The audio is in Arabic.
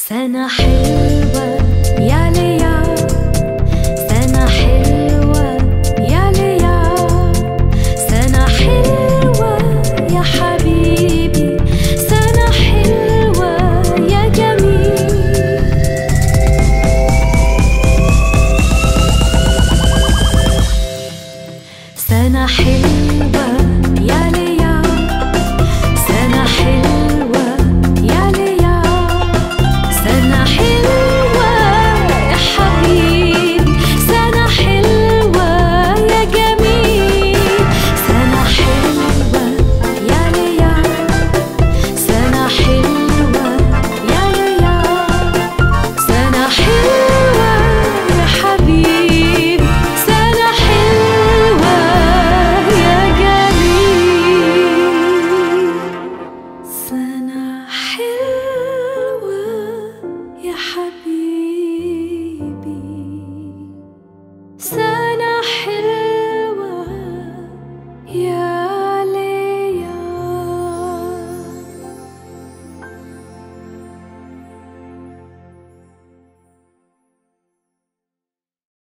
سنة حلوة يا ليا، سنة حلوة يا ليا، سنة حلوة يا حبيبي، سنة حلوة يا جميل. سنة حلوة يا ليا، سنة حلوة يا ليا، سنة حلوة يا حبيبي، سنة حلوة يا جميل. سنة حلوة يا ليا، سنة حلوة يا ليا، سنة حلوة يا حبيبي، سنة حلوة يا جميل. سنة حلوة يا حبيبي.